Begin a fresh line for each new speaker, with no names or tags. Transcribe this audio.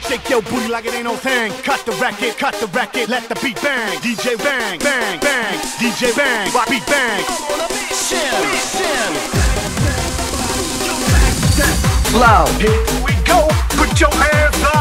Shake your booty like it ain't no thing. Cut the record, let the beat bang. DJ bang, bang, bang. DJ bang, rock beat bang. On a mission.
Flow.
Here we go. Put your hands up.